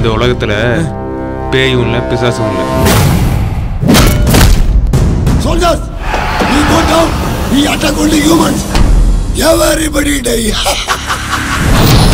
இந்த உலகத்துல பேயும் இல்லை பிசாசும் இல்லை. Soldiers, we go down. We attack only humans. Everybody die.